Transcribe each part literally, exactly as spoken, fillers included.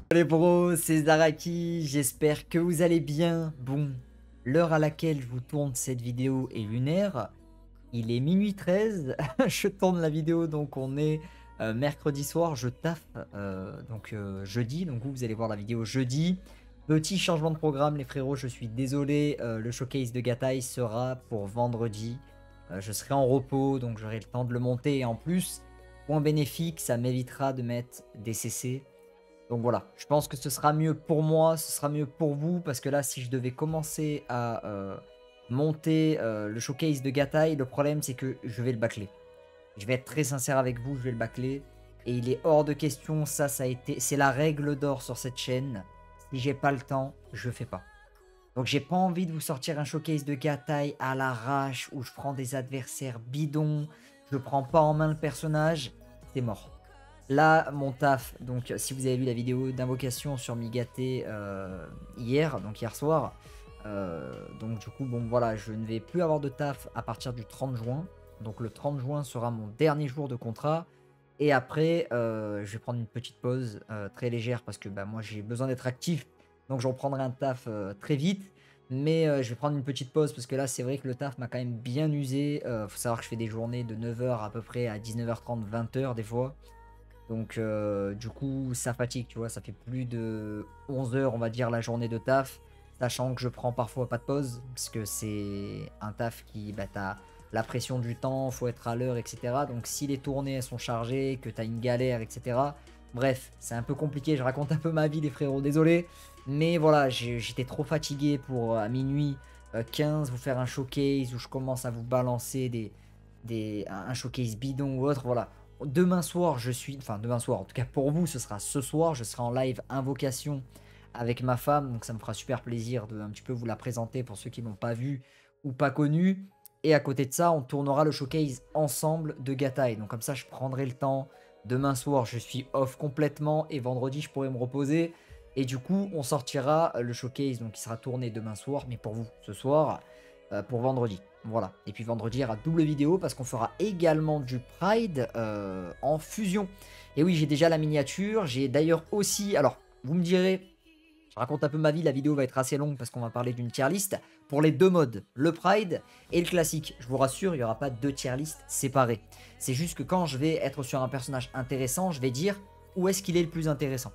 Les bros, c'est Zaraki, j'espère que vous allez bien. Bon, l'heure à laquelle je vous tourne cette vidéo est lunaire. Il est minuit treize, je tourne la vidéo, donc on est euh, mercredi soir, je taffe, euh, donc euh, jeudi, donc vous, vous allez voir la vidéo jeudi. Petit changement de programme les frérots, je suis désolé, euh, le showcase de Gatai sera pour vendredi. Euh, je serai en repos, donc j'aurai le temps de le monter, et en plus, point bénéfique, ça m'évitera de mettre des C C. Donc voilà, je pense que ce sera mieux pour moi, ce sera mieux pour vous, parce que là, si je devais commencer à euh, monter euh, le showcase de Gatai, le problème, c'est que je vais le bâcler. Je vais être très sincère avec vous, je vais le bâcler. Et il est hors de question, ça, ça a été... C'est la règle d'or sur cette chaîne. Si j'ai pas le temps, je fais pas. Donc j'ai pas envie de vous sortir un showcase de Gatai à l'arrache, où je prends des adversaires bidons, je prends pas en main le personnage, c'est mort. Là, mon taf, donc si vous avez vu la vidéo d'invocation sur Migaté euh, hier, donc hier soir, euh, donc du coup, bon voilà, je ne vais plus avoir de taf à partir du trente juin. Donc le trente juin sera mon dernier jour de contrat. Et après, euh, je vais prendre une petite pause euh, très légère parce que bah, moi j'ai besoin d'être actif. Donc je reprendrai un taf euh, très vite. Mais euh, je vais prendre une petite pause parce que là, c'est vrai que le taf m'a quand même bien usé. Il euh, faut savoir que je fais des journées de neuf heures à peu près à dix-neuf heures trente, vingt heures des fois. Donc euh, du coup ça fatigue, tu vois, ça fait plus de onze heures on va dire la journée de taf, sachant que je prends parfois pas de pause, parce que c'est un taf qui, bah t'as la pression du temps, faut être à l'heure, et cetera. Donc si les tournées elles sont chargées, que t'as une galère, et cetera. Bref, c'est un peu compliqué, je raconte un peu ma vie les frérots, désolé. Mais voilà, j'étais trop fatigué pour à minuit euh, quinze vous faire un showcase où je commence à vous balancer des, des, un showcase bidon ou autre, voilà. Demain soir, je suis... Enfin, demain soir, en tout cas pour vous, ce sera ce soir. Je serai en live invocation avec ma femme. Donc ça me fera super plaisir de un petit peu vous la présenter pour ceux qui ne l'ont pas vu ou pas connu. Et à côté de ça, on tournera le showcase ensemble de Gatai. Donc comme ça, je prendrai le temps. Demain soir, je suis off complètement. Et vendredi, je pourrai me reposer. Et du coup, on sortira le showcase. Donc il sera tourné demain soir. Mais pour vous, ce soir, euh, pour vendredi. Voilà, et puis vendredi, il y aura double vidéo parce qu'on fera également du Pride euh, en fusion. Et oui, j'ai déjà la miniature, j'ai d'ailleurs aussi... Alors, vous me direz, je raconte un peu ma vie, la vidéo va être assez longue parce qu'on va parler d'une tier list pour les deux modes, le Pride et le classique. Je vous rassure, il n'y aura pas deux tier list séparées. C'est juste que quand je vais être sur un personnage intéressant, je vais dire où est-ce qu'il est le plus intéressant.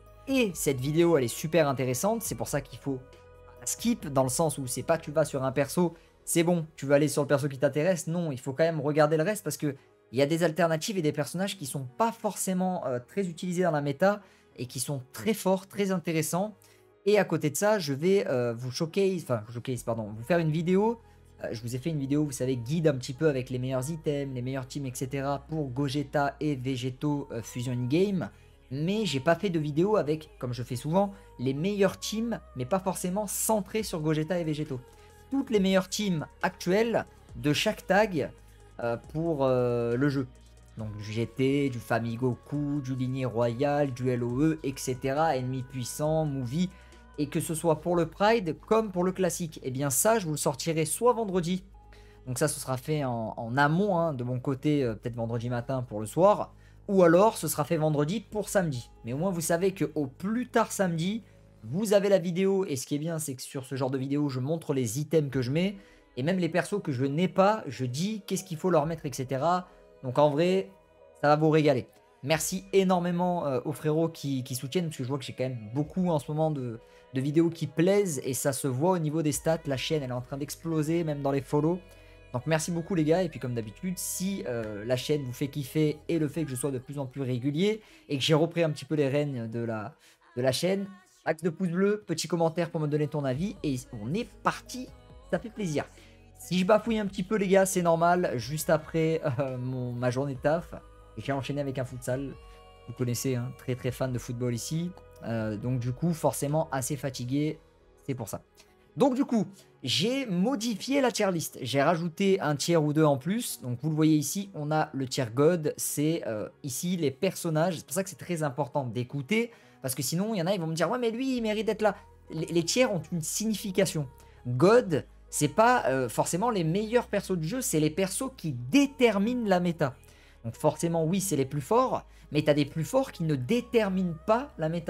Et cette vidéo, elle est super intéressante, c'est pour ça qu'il faut skip, dans le sens où c'est pas tu vas sur un perso... C'est bon, tu veux aller sur le perso qui t'intéresse? Non, il faut quand même regarder le reste parce que il y a des alternatives et des personnages qui sont pas forcément euh, très utilisés dans la méta et qui sont très forts, très intéressants. Et à côté de ça, je vais euh, vous showcase, enfin showcase, pardon, vous faire une vidéo. Euh, je vous ai fait une vidéo, vous savez, guide un petit peu avec les meilleurs items, les meilleurs teams, et cetera pour Gogeta et Végéto euh, Fusion Game. Mais j'ai pas fait de vidéo avec, comme je fais souvent, les meilleurs teams, mais pas forcément centrés sur Gogeta et Végéto. Toutes les meilleures teams actuelles de chaque tag euh, pour euh, le jeu. Donc du G T, du Famigoku, du Lignée Royale, du L O E, et cetera. Ennemis puissants, Movie. Et que ce soit pour le Pride comme pour le classique. Et eh bien ça, je vous le sortirai soit vendredi. Donc ça, ce sera fait en, en amont hein, de mon côté, euh, peut-être vendredi matin pour le soir. Ou alors, ce sera fait vendredi pour samedi. Mais au moins, vous savez qu'au plus tard samedi... Vous avez la vidéo et ce qui est bien c'est que sur ce genre de vidéo je montre les items que je mets et même les persos que je n'ai pas, je dis qu'est-ce qu'il faut leur mettre et cetera. Donc en vrai ça va vous régaler. Merci énormément euh, aux frérots qui, qui soutiennent parce que je vois que j'ai quand même beaucoup en ce moment de, de vidéos qui plaisent et ça se voit au niveau des stats. La chaîne elle est en train d'exploser même dans les follow. Donc merci beaucoup les gars et puis comme d'habitude si euh, la chaîne vous fait kiffer et le fait que je sois de plus en plus régulier et que j'ai repris un petit peu les rênes de la, de la chaîne, max de pouces bleus, petit commentaire pour me donner ton avis et on est parti, ça fait plaisir. Si je bafouille un petit peu les gars, c'est normal, juste après euh, mon, ma journée de taf, j'ai enchaîné avec un futsal, vous connaissez, hein, très très fan de football ici, euh, donc du coup forcément assez fatigué, c'est pour ça. Donc du coup, j'ai modifié la tier list, j'ai rajouté un tiers ou deux en plus, donc vous le voyez ici, on a le tier God, c'est euh, ici les personnages, c'est pour ça que c'est très important d'écouter, parce que sinon, il y en a, ils vont me dire « Ouais, mais lui, il mérite d'être là. » Les, les tiers ont une signification. God, c'est pas euh, forcément les meilleurs persos du jeu, c'est les persos qui déterminent la méta. Donc forcément, oui, c'est les plus forts, mais tu as des plus forts qui ne déterminent pas la méta.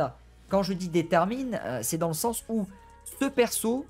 quand je dis détermine, euh, c'est dans le sens où ce perso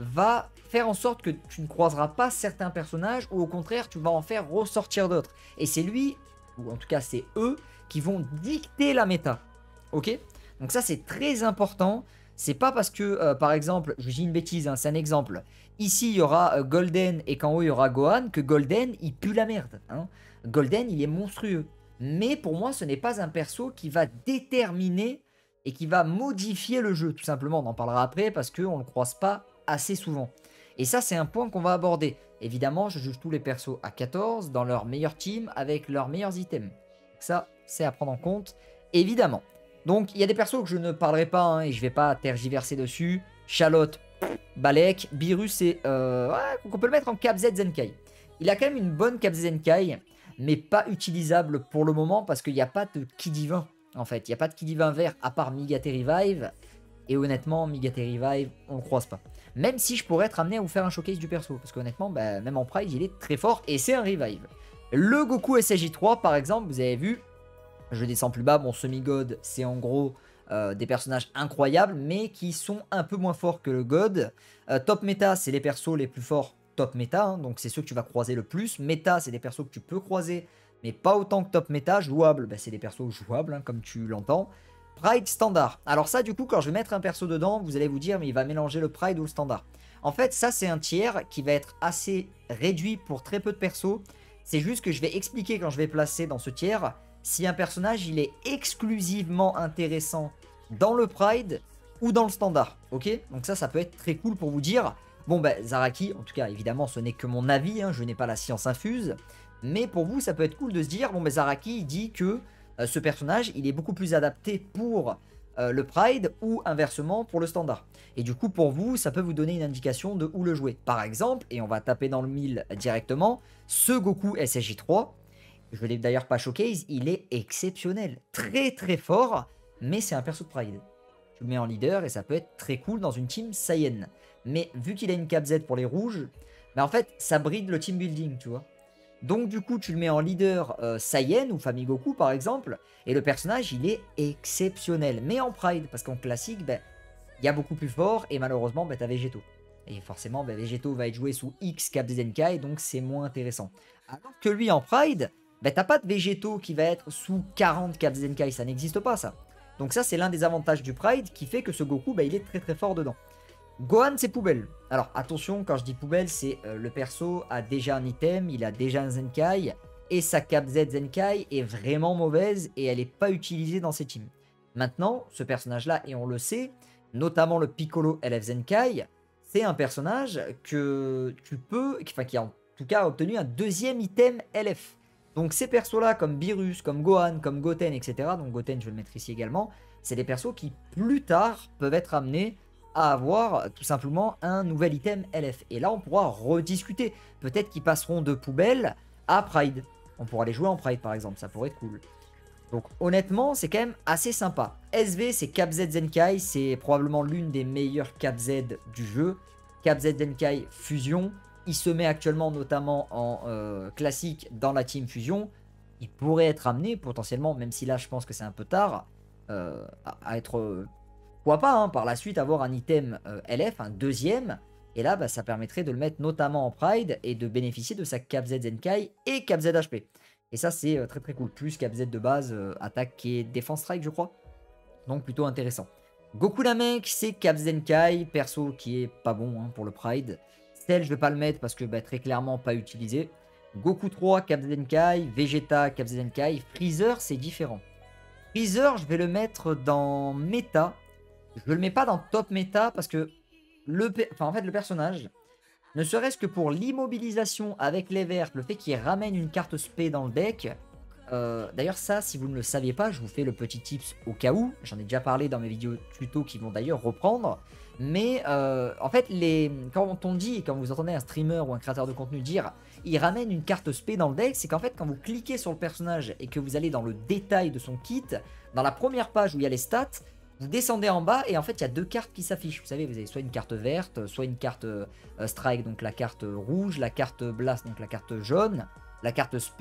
va faire en sorte que tu ne croiseras pas certains personnages ou au contraire tu vas en faire ressortir d'autres. Et c'est lui, ou en tout cas c'est eux, qui vont dicter la méta. Ok? Donc ça c'est très important. C'est pas parce que, euh, par exemple, je dis une bêtise, hein, c'est un exemple. Ici il y aura euh, Golden et qu'en haut il y aura Gohan, que Golden il pue la merde. Hein. Golden il est monstrueux. Mais pour moi ce n'est pas un perso qui va déterminer et qui va modifier le jeu, tout simplement. On en parlera après parce qu'on ne le croise pas assez souvent. Et ça, c'est un point qu'on va aborder. Évidemment, je juge tous les persos à quatorze, dans leur meilleure team, avec leurs meilleurs items. Ça, c'est à prendre en compte, évidemment. Donc, il y a des persos que je ne parlerai pas, hein, et je ne vais pas tergiverser dessus. Chalotte, Balek, Beerus, c'est... Euh, ouais, on peut le mettre en Cap Z Zenkai. Il a quand même une bonne Cap Z Zenkai, mais pas utilisable pour le moment, parce qu'il n'y a pas de Ki divin. En fait, il n'y a pas de Ki divin vert à part Migate Revive. Et honnêtement, Migate Revive, on le croise pas. Même si je pourrais être amené à vous faire un showcase du perso. Parce qu'honnêtement, bah, même en Pride, il est très fort. Et c'est un Revive. Le Goku S S J trois, par exemple, vous avez vu. Je descends plus bas. Mon semi-god, c'est en gros euh, des personnages incroyables. Mais qui sont un peu moins forts que le god. Euh, top méta, c'est les persos les plus forts top méta. Hein, donc c'est ceux que tu vas croiser le plus. Méta, c'est des persos que tu peux croiser. Mais pas autant que top méta. Jouable, bah, c'est des persos jouables, hein, comme tu l'entends. Pride standard. Alors ça, du coup, quand je vais mettre un perso dedans, vous allez vous dire, mais il va mélanger le Pride ou le standard. En fait, ça, c'est un tiers qui va être assez réduit pour très peu de persos. C'est juste que je vais expliquer quand je vais placer dans ce tiers si un personnage, il est exclusivement intéressant dans le Pride ou dans le standard. Ok? Donc ça, ça peut être très cool pour vous dire, bon, ben, Zaraki, en tout cas, évidemment, ce n'est que mon avis, hein, je n'ai pas la science infuse. Mais pour vous, ça peut être cool de se dire, bon, ben, Zaraki, il dit que ce personnage, il est beaucoup plus adapté pour euh, le Pride ou inversement pour le standard. Et du coup, pour vous, ça peut vous donner une indication de où le jouer. Par exemple, et on va taper dans le mille directement, ce Goku S S J trois, je ne l'ai d'ailleurs pas showcase, il est exceptionnel. Très très fort, mais c'est un perso de Pride. Je le mets en leader et ça peut être très cool dans une team Saiyan. Mais vu qu'il a une cap Z pour les rouges, bah en fait, ça bride le team building, tu vois. Donc du coup, tu le mets en leader euh, Saiyan ou Famille Goku par exemple, et le personnage, il est exceptionnel. Mais en Pride, parce qu'en classique, ben, il y a beaucoup plus fort, et malheureusement, ben, tu as Végéto. Et forcément, ben, Végéto va être joué sous X Cap Zenkai, donc c'est moins intéressant. Alors que lui, en Pride, ben, t'as pas de Végéto qui va être sous quarante Cap Zenkai, ça n'existe pas ça. Donc ça, c'est l'un des avantages du Pride, qui fait que ce Goku, ben, il est très très fort dedans. Gohan, c'est poubelle. Alors attention, quand je dis poubelle, c'est euh, le perso a déjà un item, il a déjà un Zenkai, et sa Cap Z Zenkai est vraiment mauvaise et elle n'est pas utilisée dans ses teams. Maintenant, ce personnage-là, et on le sait, notamment le Piccolo L F Zenkai, c'est un personnage que tu peux, enfin qui a en tout cas obtenu un deuxième item L F. Donc ces persos-là, comme Beerus, comme Gohan, comme Goten, et cetera, donc Goten, je vais le mettre ici également, c'est des persos qui plus tard peuvent être amenés à avoir tout simplement un nouvel item L F. Et là, on pourra rediscuter. Peut-être qu'ils passeront de poubelle à Pride. On pourra les jouer en Pride, par exemple. Ça pourrait être cool. Donc, honnêtement, c'est quand même assez sympa. S V, c'est Cap Z Zenkai. C'est probablement l'une des meilleures Cap Z du jeu. Cap Z Zenkai Fusion. Il se met actuellement notamment en euh, classique dans la team Fusion. Il pourrait être amené potentiellement, même si là, je pense que c'est un peu tard, euh, à, à être... Euh, pourquoi pas, hein, par la suite, avoir un item euh, L F, un deuxième. Et là, bah, ça permettrait de le mettre notamment en Pride et de bénéficier de sa Cap Z Zenkai et Cap Z H P. Et ça, c'est euh, très très cool. Plus Cap Z de base, euh, attaque et défense strike, je crois. Donc plutôt intéressant. Goku Namek, c'est Cap Zenkai, perso qui est pas bon hein, pour le Pride. Cell, je vais pas le mettre parce que bah, très clairement pas utilisé. Goku trois, Cap Zenkai. Vegeta, Cap Zenkai. Freezer, c'est différent. Freezer, je vais le mettre dans méta. Je le mets pas dans top méta parce que le, enfin, en fait, le personnage, ne serait-ce que pour l'immobilisation avec les verts, le fait qu'il ramène une carte spé dans le deck. Euh, D'ailleurs, ça, si vous ne le saviez pas, je vous fais le petit tips au cas où. J'en ai déjà parlé dans mes vidéos tuto qui vont d'ailleurs reprendre. Mais euh, en fait, les, quand on dit, quand vous entendez un streamer ou un créateur de contenu dire il ramène une carte spé dans le deck, c'est qu'en fait, quand vous cliquez sur le personnage et que vous allez dans le détail de son kit, dans la première page où il y a les stats, vous descendez en bas et en fait il y a deux cartes qui s'affichent. Vous savez, vous avez soit une carte verte, soit une carte euh, strike, donc la carte rouge, la carte blast, donc la carte jaune, la carte spé,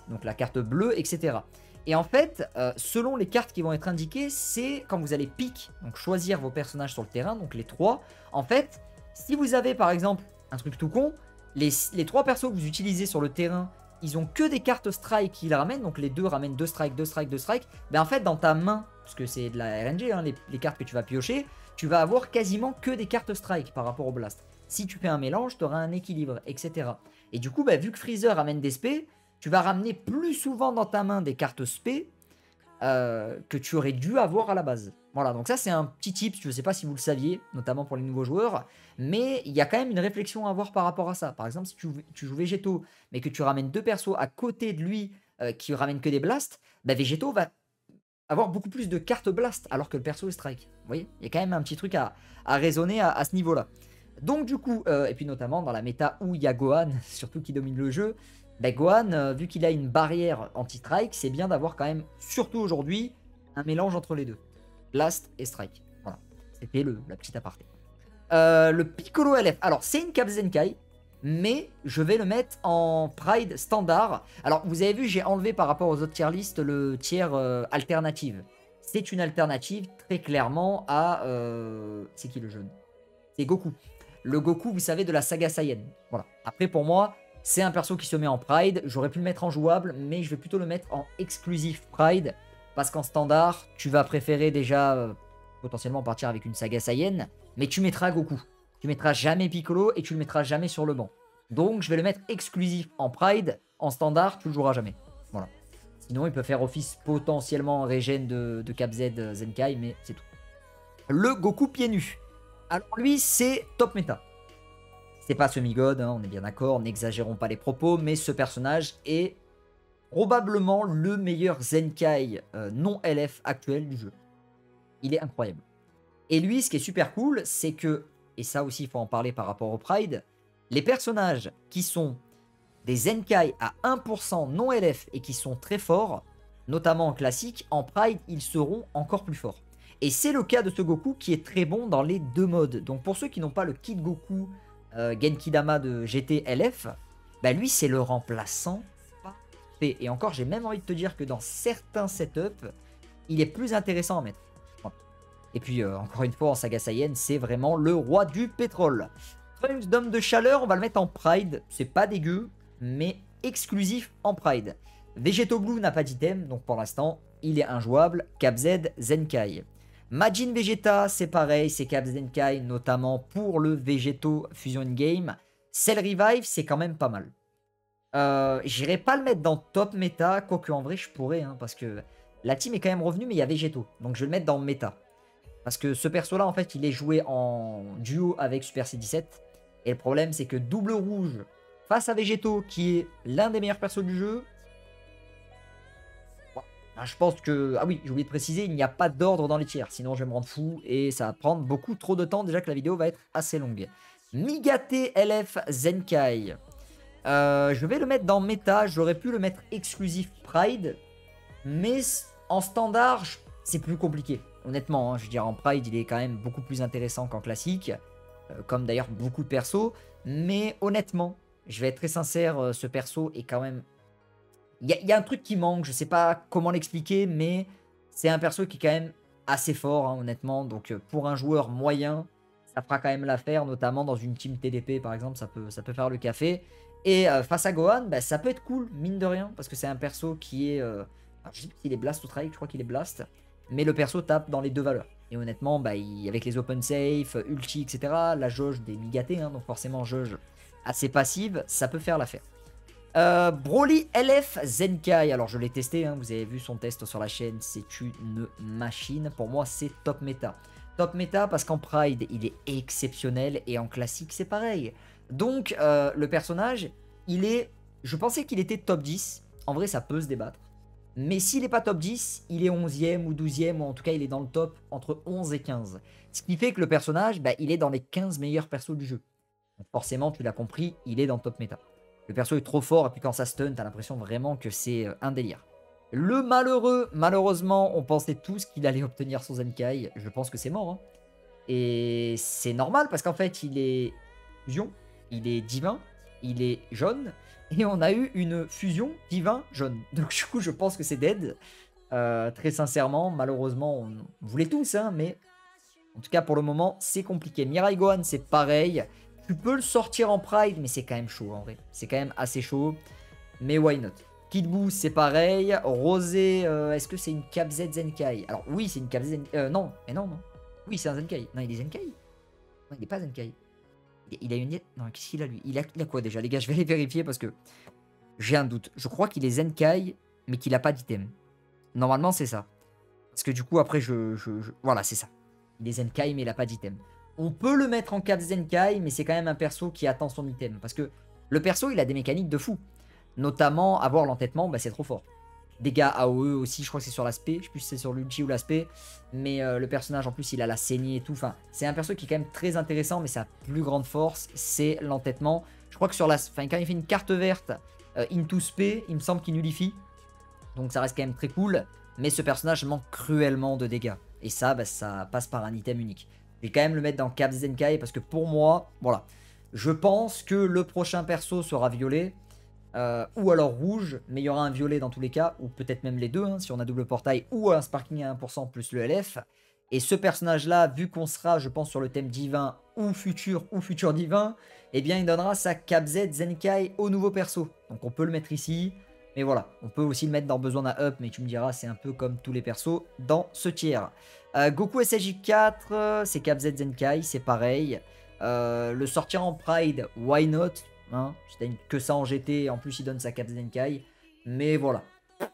donc la carte bleue, et cetera. Et en fait, euh, selon les cartes qui vont être indiquées, c'est quand vous allez pick, donc choisir vos personnages sur le terrain, donc les trois. En fait, si vous avez par exemple un truc tout con, les, les trois persos que vous utilisez sur le terrain, ils ont que des cartes strike qui les ramènent, donc les deux ramènent deux strike, deux strike, deux strike. Ben en fait, dans ta main, parce que c'est de la R N G, hein, les, les cartes que tu vas piocher, tu vas avoir quasiment que des cartes strike par rapport au blast. Si tu fais un mélange, tu auras un équilibre, et cetera. Et du coup, ben, vu que Freezer ramène des spés, tu vas ramener plus souvent dans ta main des cartes spé euh, que tu aurais dû avoir à la base. Voilà, donc ça c'est un petit tip, je ne sais pas si vous le saviez, notamment pour les nouveaux joueurs, mais il y a quand même une réflexion à avoir par rapport à ça. Par exemple, si tu, tu joues Végéto, mais que tu ramènes deux persos à côté de lui euh, qui ramènent que des blasts, bah Végéto va avoir beaucoup plus de cartes blast alors que le perso est strike. Vous voyez, il y a quand même un petit truc à, à raisonner à, à ce niveau-là. Donc du coup, euh, et puis notamment dans la méta où il y a Gohan, surtout qui domine le jeu, bah Gohan, euh, vu qu'il a une barrière anti-strike, c'est bien d'avoir quand même, surtout aujourd'hui, un mélange entre les deux. Blast et Strike. Voilà. C'était le la petite aparté. Euh, le Piccolo L F. Alors, c'est une Cap Zenkai, mais je vais le mettre en Pride standard. Alors, vous avez vu, j'ai enlevé par rapport aux autres tier list le tiers euh, alternative. C'est une alternative très clairement à... Euh... C'est qui le jeune? C'est Goku. Le Goku, vous savez, de la saga Saiyan. Voilà. Après, pour moi, c'est un perso qui se met en Pride. J'aurais pu le mettre en jouable, mais je vais plutôt le mettre en exclusif Pride. Parce qu'en standard, tu vas préférer déjà euh, potentiellement partir avec une saga Saiyan, mais tu mettras Goku. Tu mettras jamais Piccolo et tu le mettras jamais sur le banc. Donc je vais le mettre exclusif en Pride. En standard, tu le joueras jamais. Voilà. Sinon, il peut faire office potentiellement en régène de, de Cap Z Zenkai, mais c'est tout. Le Goku pieds nus. Alors lui, c'est top méta. C'est pas semi-god, hein, on est bien d'accord, n'exagérons pas les propos, mais ce personnage est probablement le meilleur Zenkai euh, non L F actuel du jeu. Il est incroyable. Et lui, ce qui est super cool, c'est que, et ça aussi il faut en parler par rapport au Pride, les personnages qui sont des Zenkai à un pour cent non L F et qui sont très forts, notamment en classique, en Pride, ils seront encore plus forts. Et c'est le cas de ce Goku qui est très bon dans les deux modes. Donc pour ceux qui n'ont pas le kit Goku euh, Genkidama de G T L F, bah lui c'est le remplaçant. Et encore, j'ai même envie de te dire que dans certains setups, il est plus intéressant à mettre. Voilà. Et puis, euh, encore une fois, en Saga Saiyan, c'est vraiment le roi du pétrole. Trunks d'homme de chaleur, on va le mettre en Pride. C'est pas dégueu, mais exclusif en Pride. Végéto Blue n'a pas d'item, donc pour l'instant, il est injouable. Cap Z, Zenkai. Majin Vegeta, c'est pareil, c'est Cap Zenkai, notamment pour le Végéto Fusion Game. Cell Revive, c'est quand même pas mal. Euh, J'irai pas le mettre dans top méta, quoique en vrai je pourrais, hein, parce que la team est quand même revenue, mais il y a Végéto. Donc je vais le mettre dans méta. Parce que ce perso-là, en fait, il est joué en duo avec Super C dix-sept. Et le problème, c'est que double rouge face à Végéto, qui est l'un des meilleurs persos du jeu. Bon, là, je pense que... Ah oui, j'ai oublié de préciser, il n'y a pas d'ordre dans les tiers. Sinon, je vais me rendre fou et ça va prendre beaucoup trop de temps. Déjà que la vidéo va être assez longue. Migate L F Zenkai. Euh, je vais le mettre dans méta, j'aurais pu le mettre exclusif Pride, mais en standard, c'est plus compliqué. Honnêtement, hein, je veux dire, en Pride, il est quand même beaucoup plus intéressant qu'en classique, euh, comme d'ailleurs beaucoup de persos, mais honnêtement, je vais être très sincère, euh, ce perso est quand même... Il y, y a un truc qui manque, je sais pas comment l'expliquer, mais c'est un perso qui est quand même assez fort, hein, honnêtement, donc euh, pour un joueur moyen, ça fera quand même l'affaire, notamment dans une team T D P par exemple, ça peut, ça peut faire le café. Et euh, face à Gohan, bah, ça peut être cool, mine de rien, parce que c'est un perso qui est... Euh... Alors, je sais pas s'il est Blast ou Strike, je crois qu'il est Blast. Mais le perso tape dans les deux valeurs. Et honnêtement, bah, il... avec les Open Safe, Ulti, et cetera, la jauge des Migate, hein, donc forcément jauge assez passive, ça peut faire l'affaire. Euh, Broly L F Zenkai, alors je l'ai testé, hein, vous avez vu son test sur la chaîne, c'est une machine. Pour moi, c'est top méta. Top méta parce qu'en Pride, il est exceptionnel et en classique, c'est pareil. Donc, euh, le personnage, il est... Je pensais qu'il était top dix. En vrai, ça peut se débattre. Mais s'il n'est pas top dix, il est onzième ou douzième, ou en tout cas, il est dans le top entre onze et quinze. Ce qui fait que le personnage, bah, il est dans les quinze meilleurs persos du jeu. Donc forcément, tu l'as compris, il est dans le top méta. Le perso est trop fort, et puis quand ça stun, t'as l'impression vraiment que c'est un délire. Le malheureux, malheureusement, on pensait tous qu'il allait obtenir son Zenkai. Je pense que c'est mort. Hein. Et c'est normal, parce qu'en fait, il est fusion. Il est divin, il est jaune, Et on a eu une fusion divin jaune. Donc du coup, je pense que c'est dead. Euh, très sincèrement, malheureusement, on, on voulait tous, hein, mais en tout cas pour le moment, c'est compliqué. Mirai Gohan, c'est pareil. Tu peux le sortir en Pride, mais c'est quand même chaud en vrai. C'est quand même assez chaud, mais why not. Kid Buu, c'est pareil. Rosé, euh, est-ce que c'est une Cap Z Zenkai? Alors oui, c'est une Cap Z Zenkai. Euh, non, mais non, non. Oui, c'est un Zenkai. Non, il est Zenkai. Non, il n'est pas Zenkai. Il, il a une... Non, qu'est-ce qu'il a lui il a, il a quoi déjà? Les gars, je vais aller vérifier parce que j'ai un doute. Je crois qu'il est Zenkai, mais qu'il n'a pas d'item. Normalement, c'est ça. Parce que du coup, après, je... je, je... Voilà, c'est ça. Il est Zenkai, mais il n'a pas d'item. On peut le mettre en Cap Zenkai, mais c'est quand même un perso qui attend son item. Parce que le perso, il a des mécaniques de fou. Notamment, avoir l'entêtement, bah, c'est trop fort. Dégâts A O E aussi, je crois que c'est sur l'aspect. Je sais plus si c'est sur l'ulti ou l'aspect. Mais euh, le personnage, en plus, il a la saignée et tout. Enfin, c'est un perso qui est quand même très intéressant, mais sa plus grande force, c'est l'entêtement. Je crois que sur la... Enfin, quand il fait une carte verte, euh, Into Spé, il me semble qu'il nullifie. Donc ça reste quand même très cool. Mais ce personnage manque cruellement de dégâts. Et ça, bah, ça passe par un item unique. Je vais quand même le mettre dans Cap Zenkai parce que pour moi, voilà. Je pense que le prochain perso sera violet. Euh, ou alors rouge, mais il y aura un violet dans tous les cas, ou peut-être même les deux, hein, si on a double portail, ou un sparking à un pour cent plus le L F. Et ce personnage-là, vu qu'on sera, je pense, sur le thème divin, ou futur, ou futur divin, eh bien, il donnera sa Cap Z Zenkai au nouveau perso. Donc on peut le mettre ici, mais voilà, on peut aussi le mettre dans besoin d'un up, mais tu me diras, c'est un peu comme tous les persos dans ce tiers. Euh, Goku S S J quatre, euh, c'est Cap Z Zenkai, c'est pareil. Euh, le sortir en Pride, why not? Hein, si t'as que ça en G T, en plus il donne sa Cap Zenkai. Mais voilà,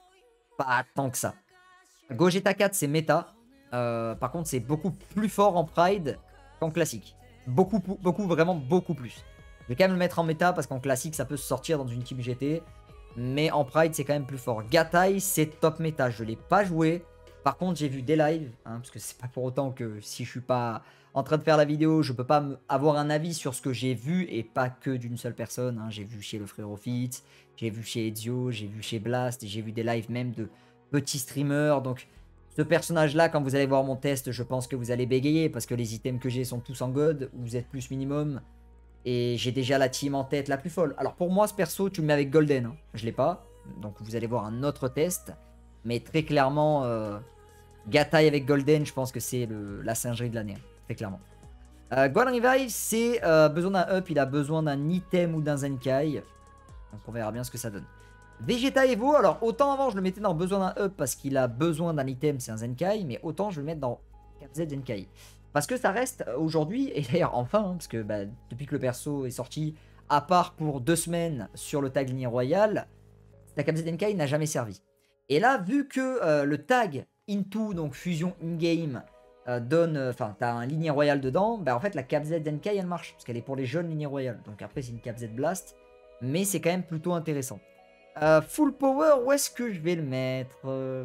pas tant que ça. Gogeta quatre, c'est méta. Euh, par contre, c'est beaucoup plus fort en Pride qu'en classique. Beaucoup, beaucoup, vraiment beaucoup plus. Je vais quand même le mettre en méta parce qu'en classique, ça peut se sortir dans une team G T. Mais en Pride, c'est quand même plus fort. Gatai, c'est top méta. Je ne l'ai pas joué. Par contre, j'ai vu des lives. Hein, parce que c'est pas pour autant que si je suis pas en train de faire la vidéo, je peux pas avoir un avis sur ce que j'ai vu. Et pas que d'une seule personne. Hein. J'ai vu chez le frère Fitz, j'ai vu chez Ezio, j'ai vu chez Blast. Et j'ai vu des lives même de petits streamers. Donc, ce personnage-là, quand vous allez voir mon test, je pense que vous allez bégayer. Parce que les items que j'ai sont tous en God. Vous êtes plus minimum. Et j'ai déjà la team en tête la plus folle. Alors pour moi, ce perso, tu le mets avec Golden. Hein. Je l'ai pas. Donc vous allez voir un autre test. Mais très clairement, euh, Gatai avec Golden, je pense que c'est la singerie de l'année. Hein. Très clairement. Euh, Gohan Revive, c'est euh, besoin d'un up. Il a besoin d'un item ou d'un Zenkai. Donc on verra bien ce que ça donne. Vegeta Evo, alors autant avant je le mettais dans besoin d'un up parce qu'il a besoin d'un item, c'est un Zenkai. Mais autant je vais le mettre dans Cap Z Zenkai. Parce que ça reste aujourd'hui, et d'ailleurs enfin, hein, parce que bah, depuis que le perso est sorti, à part pour deux semaines sur le tag lignée royale, la Cap Z Zenkai n'a jamais servi. Et là, vu que euh, le tag Into, donc fusion in-game, euh, donne, enfin, euh, t'as un lignée royale dedans, bah en fait la Cap Z Zenkai elle marche, parce qu'elle est pour les jeunes lignées royales. Donc après c'est une Cap Z Blast, mais c'est quand même plutôt intéressant. Euh, full power, où est-ce que je vais le mettre euh...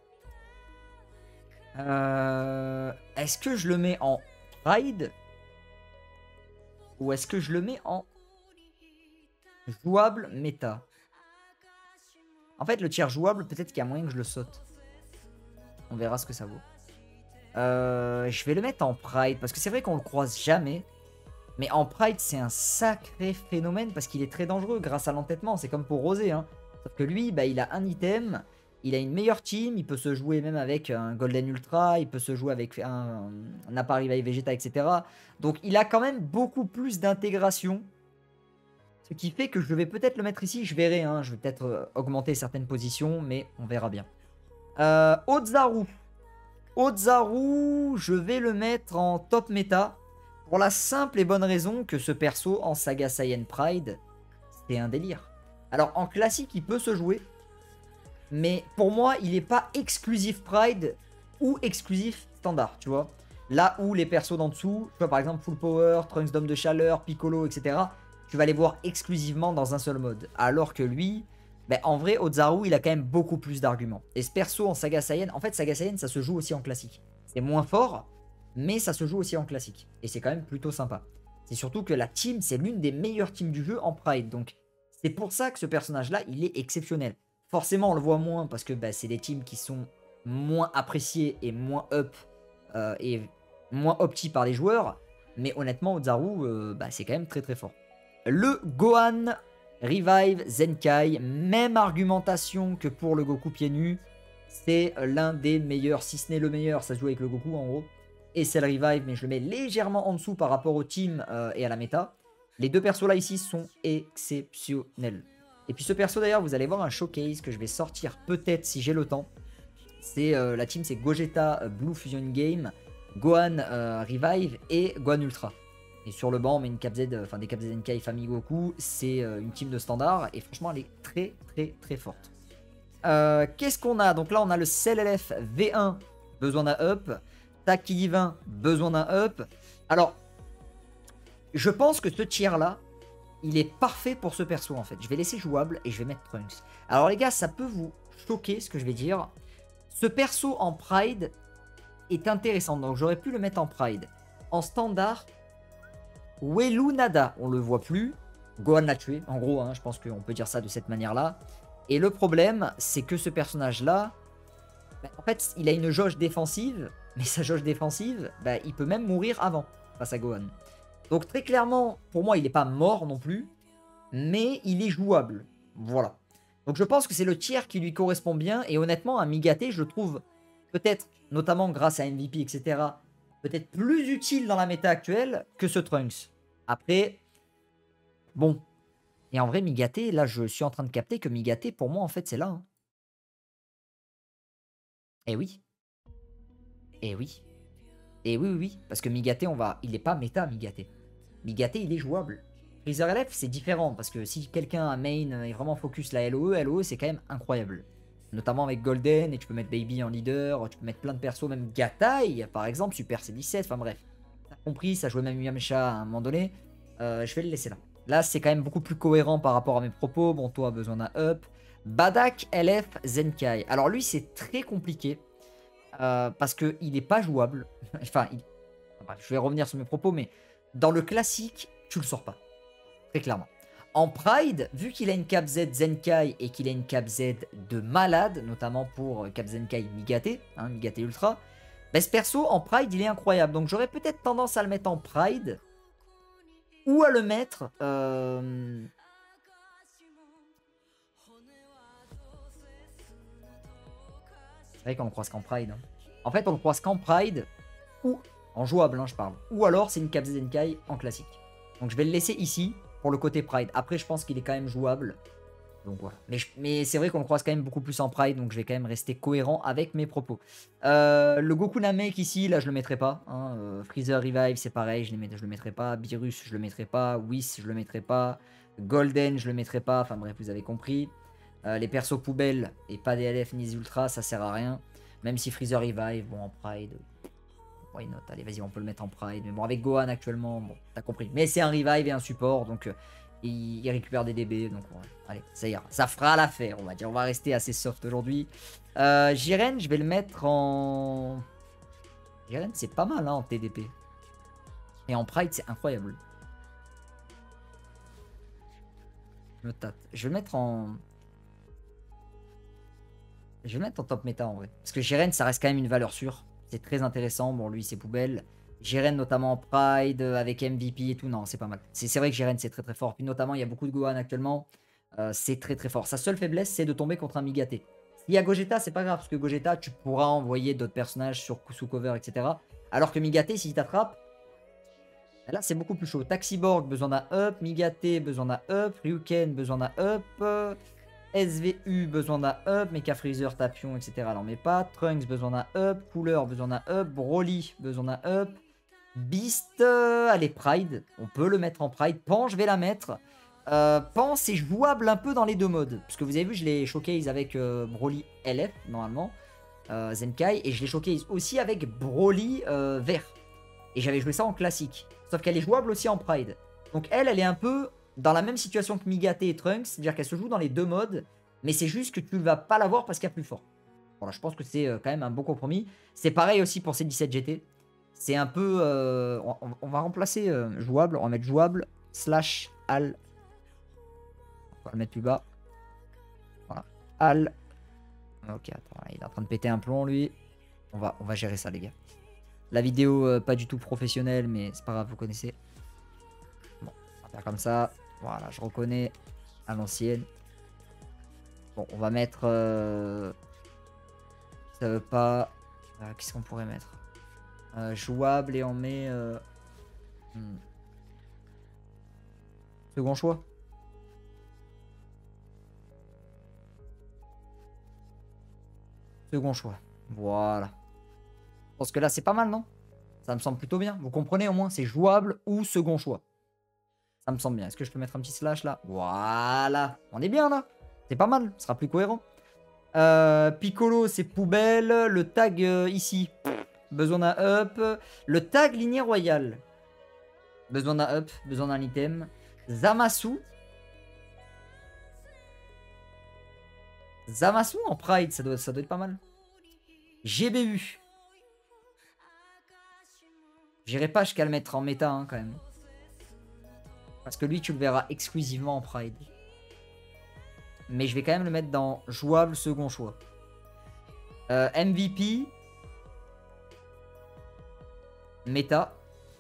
Euh, est-ce que je le mets en Pride ou est-ce que je le mets en jouable méta? En fait, le tiers jouable, peut-être qu'il y a moyen que je le saute. On verra ce que ça vaut. Euh, je vais le mettre en Pride parce que c'est vrai qu'on le croise jamais. Mais en Pride, c'est un sacré phénomène parce qu'il est très dangereux grâce à l'entêtement. C'est comme pour Rosé. Hein. Sauf que lui, bah, il a un item. Il a une meilleure team, il peut se jouer même avec un Golden Ultra, il peut se jouer avec un, un Apparivai Vegeta, et cetera. Donc il a quand même beaucoup plus d'intégration. Ce qui fait que je vais peut-être le mettre ici, je verrai. Hein, je vais peut-être euh, augmenter certaines positions, mais on verra bien. Euh, Ozaru. Ozaru, je vais le mettre en top méta. Pour la simple et bonne raison que ce perso en Saga Saiyan Pride, c'est un délire. Alors en classique, il peut se jouer. Mais pour moi, il n'est pas exclusif Pride ou exclusif standard, tu vois. Là où les persos d'en dessous, tu vois, par exemple Full Power, Trunks d'Homme de Chaleur, Piccolo, et cetera, tu vas les voir exclusivement dans un seul mode. Alors que lui, ben, en vrai, Ozaru, il a quand même beaucoup plus d'arguments. Et ce perso en Saga Saiyan, en fait, Saga Saiyan, ça se joue aussi en classique. C'est moins fort, mais ça se joue aussi en classique. Et c'est quand même plutôt sympa. C'est surtout que la team, c'est l'une des meilleures teams du jeu en Pride. Donc, c'est pour ça que ce personnage-là, il est exceptionnel. Forcément, on le voit moins parce que bah, c'est des teams qui sont moins appréciés et moins up euh, et moins opti par les joueurs. Mais honnêtement, Ozaru, euh, bah, c'est quand même très très fort. Le Gohan Revive, Zenkai, même argumentation que pour le Goku pieds nus. C'est l'un des meilleurs, si ce n'est le meilleur, ça se joue avec le Goku en gros. Et c'est le Revive, mais je le mets légèrement en dessous par rapport au team euh, et à la méta. Les deux persos là ici sont exceptionnels. Et puis ce perso d'ailleurs, vous allez voir un showcase que je vais sortir peut-être si j'ai le temps. C'est euh, la team, c'est Gogeta euh, Blue Fusion Game, Gohan euh, Revive et Gohan Ultra. Et sur le banc, on met une Cap Z, enfin des Cap Z N K Famille Goku. C'est euh, une team de standard et franchement, elle est très très très forte. Euh, Qu'est-ce qu'on a? Donc là, on a le C L L F V un, besoin d'un up. Taki Divin, besoin d'un up. Alors, je pense que ce tiers là, il est parfait pour ce perso en fait. Je vais laisser jouable et je vais mettre Trunks. Alors les gars, ça peut vous choquer ce que je vais dire. Ce perso en Pride est intéressant, donc j'aurais pu le mettre en Pride. En standard, Welu Nada, on le voit plus. Gohan l'a tué, en gros, hein, je pense qu'on peut dire ça de cette manière-là. Et le problème, c'est que ce personnage-là, bah, en fait, il a une jauge défensive, mais sa jauge défensive, bah, il peut même mourir avant face à Gohan. Donc très clairement, pour moi, il n'est pas mort non plus, mais il est jouable. Voilà. Donc je pense que c'est le tiers qui lui correspond bien. Et honnêtement, un Migaté, je le trouve peut-être, notamment grâce à M V P, et cetera, peut-être plus utile dans la méta actuelle que ce Trunks. Après, bon. Et en vrai, Migaté, là, je suis en train de capter que Migaté, pour moi, en fait, c'est là. Hein. Eh oui. Eh oui. Et oui, oui, oui. Parce que Migaté, on va... il n'est pas méta, Migaté. Migaté, il est jouable. Freezer L F, c'est différent, parce que si quelqu'un à main est vraiment focus la L O E, L O E, c'est quand même incroyable. Notamment avec Golden, et tu peux mettre Baby en leader, tu peux mettre plein de persos, même Gatai, par exemple, Super C dix-sept, enfin bref. T'as compris, ça jouait même Yamcha à un moment donné. Euh, je vais le laisser là. Là, c'est quand même beaucoup plus cohérent par rapport à mes propos. Bon, toi, besoin d'un up. Badak, L F, Zenkai. Alors lui, c'est très compliqué, euh, parce qu'il n'est pas jouable. enfin, il... enfin, je vais revenir sur mes propos, mais dans le classique, tu le sors pas. Très clairement. En Pride, vu qu'il a une Cap Z Zenkai et qu'il a une Cap Z de malade, notamment pour Cap Zenkai Migaté, hein, Migaté Ultra, bah, ce perso en Pride il est incroyable. Donc j'aurais peut-être tendance à le mettre en Pride ou à le mettre... Euh... C'est vrai qu'on le croise qu'en Pride. Hein. En fait on le croise qu'en Pride ou en jouable, hein, je parle. Ou alors c'est une Cap Z Zenkai en classique. Donc je vais le laisser ici. Pour le côté Pride. Après, je pense qu'il est quand même jouable. Donc voilà. Mais, mais c'est vrai qu'on le croise quand même beaucoup plus en Pride. Donc je vais quand même rester cohérent avec mes propos. Euh, le Goku Namek ici, là, je le mettrai pas. Hein. Euh, Freezer Revive, c'est pareil. Je, les je le mettrai pas. Beerus, je le mettrai pas. Whis, je le mettrai pas. Golden, je le mettrai pas. Enfin bref, vous avez compris. Euh, les persos poubelles et pas des L F ni des Ultra, ça sert à rien. Même si Freezer Revive, bon, en Pride... Why not? Allez, vas-y, on peut le mettre en Pride. Mais bon, avec Gohan actuellement, bon, t'as compris. Mais c'est un revive et un support, donc euh, il, il récupère des D B. Donc, ouais, allez, ça ira. Ça fera l'affaire, on va dire. On va rester assez soft aujourd'hui. Euh, Jiren, je vais le mettre en... Jiren, c'est pas mal hein, en T D P. Et en Pride, c'est incroyable. Je me tâte. Je vais le mettre en... Je vais le mettre en top méta en vrai. Parce que Jiren, ça reste quand même une valeur sûre. C'est très intéressant. Bon, lui, c'est poubelle. Jiren, notamment en Pride, avec M V P et tout. Non, c'est pas mal. C'est vrai que Jiren, c'est très très fort. Puis notamment, il y a beaucoup de Gohan actuellement. Euh, c'est très très fort. Sa seule faiblesse, c'est de tomber contre un Migaté. S'il y a Gogeta, c'est pas grave. Parce que Gogeta, tu pourras envoyer d'autres personnages sur, sous cover, et cetera. Alors que Migaté, s'il t'attrape, là, c'est beaucoup plus chaud. Taxiborg, besoin d'un up. Migaté, besoin d'un up. Ryuken, besoin d'un up. S V U, besoin d'un up, Mecha Freezer, Tapion, et cetera. Alors, mais pas. Trunks, besoin d'un up. Cooler, besoin d'un up. Broly, besoin d'un up. Beast, euh, allez, Pride. On peut le mettre en Pride. Pan, je vais la mettre. Euh, Pan, c'est jouable un peu dans les deux modes. Parce que vous avez vu, je l'ai showcase avec euh, Broly L F, normalement. Euh, Zenkai. Et je l'ai showcase aussi avec Broly euh, vert. Et j'avais joué ça en classique. Sauf qu'elle est jouable aussi en Pride. Donc elle, elle est un peu... dans la même situation que Migaté et Trunks, c'est-à-dire qu'elle se joue dans les deux modes, mais c'est juste que tu ne vas pas l'avoir parce qu'il y a plus fort. Voilà, je pense que c'est quand même un bon compromis. C'est pareil aussi pour C dix-sept G T. C'est un peu... Euh, on, on va remplacer euh, jouable, on va mettre jouable, slash, al. On va le mettre plus bas. Voilà, al. Ok, attends, il est en train de péter un plomb, lui. On va, on va gérer ça, les gars. La vidéo, euh, pas du tout professionnelle, mais c'est pas grave, vous connaissez. Bon, on va faire comme ça. Voilà, je reconnais. à l'ancienne. Bon, on va mettre... Euh... Ça veut pas... Euh, Qu'est-ce qu'on pourrait mettre euh, jouable et on met... Euh... Hmm. Second choix. Second choix. Voilà. Je pense que là, c'est pas mal, non? Ça me semble plutôt bien. Vous comprenez au moins, c'est jouable ou second choix. Ça me semble bien. Est-ce que je peux mettre un petit slash là? Voilà. On est bien là. C'est pas mal. Ce sera plus cohérent. Euh, Piccolo, c'est poubelle. Le tag euh, ici. Besoin d'un up. Le tag lignée royale. Besoin d'un up. Besoin d'un item. Zamasu. Zamasu en Pride. Ça doit, ça doit être pas mal. G B U. J'irai pas jusqu'à le mettre en méta hein, quand même. Parce que lui, tu le verras exclusivement en Pride. Mais je vais quand même le mettre dans jouable second choix. Euh, M V P. Méta.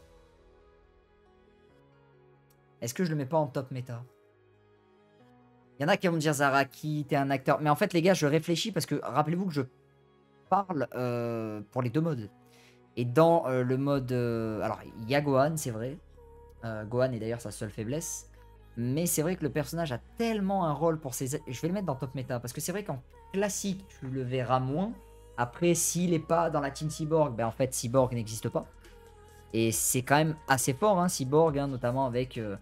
Est-ce que je le mets pas en top méta? Il y en a qui vont me dire Zaraki, t'es un acteur. Mais en fait, les gars, je réfléchis parce que rappelez-vous que je parle euh, pour les deux modes. Et dans euh, le mode... Euh, alors, il y a Gohan, c'est vrai. Euh, Gohan est d'ailleurs sa seule faiblesse. Mais c'est vrai que le personnage a tellement un rôle pour ses... Je vais le mettre dans top méta. Parce que c'est vrai qu'en classique, tu le verras moins. Après, s'il n'est pas dans la team Cyborg, ben en fait, Cyborg n'existe pas. Et c'est quand même assez fort, hein, Cyborg, hein, notamment avec euh,